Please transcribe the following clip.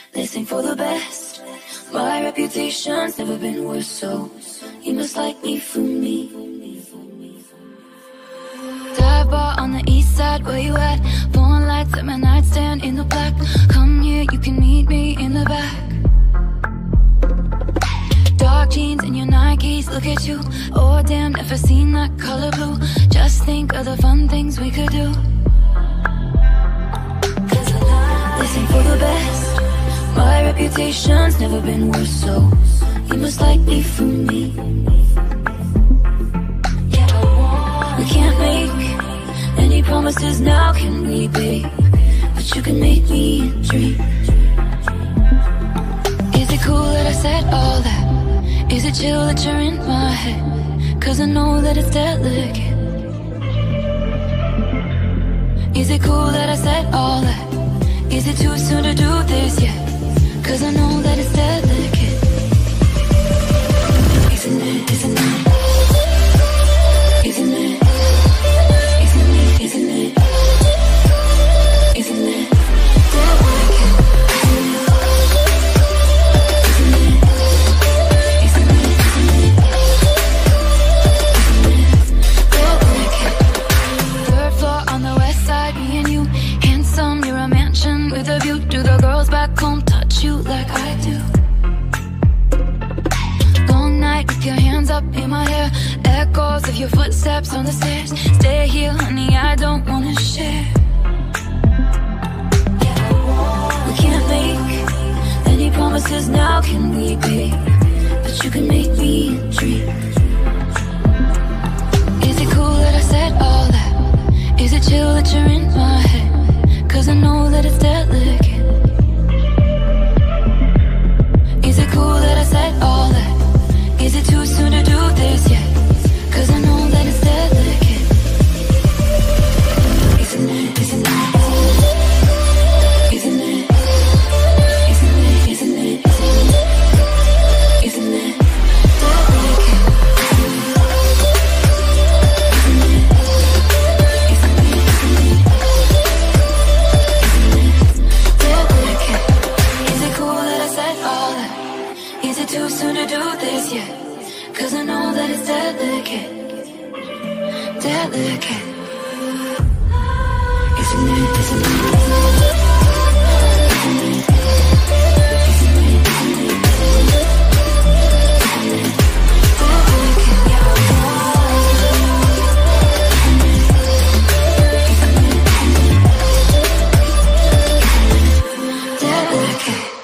Listening for the best. My reputation's never been worse, so you must like me for me. Dive bar on the east side, where you at? Phone lights at my nightstand in the black. Come here, you can meet me in the back. Dark jeans and your Nikes, look at you. Oh damn, never seen that color blue. Just think of the fun things we could do. Listen for the best. My reputation's never been worse, so you must like me for me. We can't make any promises now, can we, babe? But you can make me dream. Is it cool that I said all that? Is it chill that you're in my head? Cause I know that it's delicate. Is it cool that I said all that? Is it too soon to do this yet? Cause I know that it's delicate. Isn't it, isn't it? Isn't it? Isn't it, isn't it? Isn't it? Delicate. Isn't it? Isn't it? Third floor on the west side, me and you. Handsome, you're a mansion with a view. Do the girls back home touch you like I do? Long night with your hands up in my hair. Echoes of your footsteps on the stairs. Stay here, honey, I don't wanna share. We can't make any promises now, can we, babe? But you can make me dream. Is it cool that I said all that? Is it chill that you're in my head? Cause I know that it's delicate. Is it cool that I said all that? Is it too soon to do this yet? Cause I know that it's delicate. Isn't it, isn't it? Isn't it? Isn't it, isn't it? Isn't it? Delicate. Isn't it? Isn't it, isn't it? Delicate. Is it cool that I said all that? Is it too soon to do this yet? Cause I know that it's delicate. Delicate. Isn't it, isn't it? Isn't it? Isn't it, isn't it? Delicate.